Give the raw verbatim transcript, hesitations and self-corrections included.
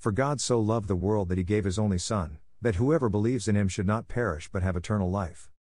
For God so loved the world that he gave his only Son, that whoever believes in him should not perish but have eternal life.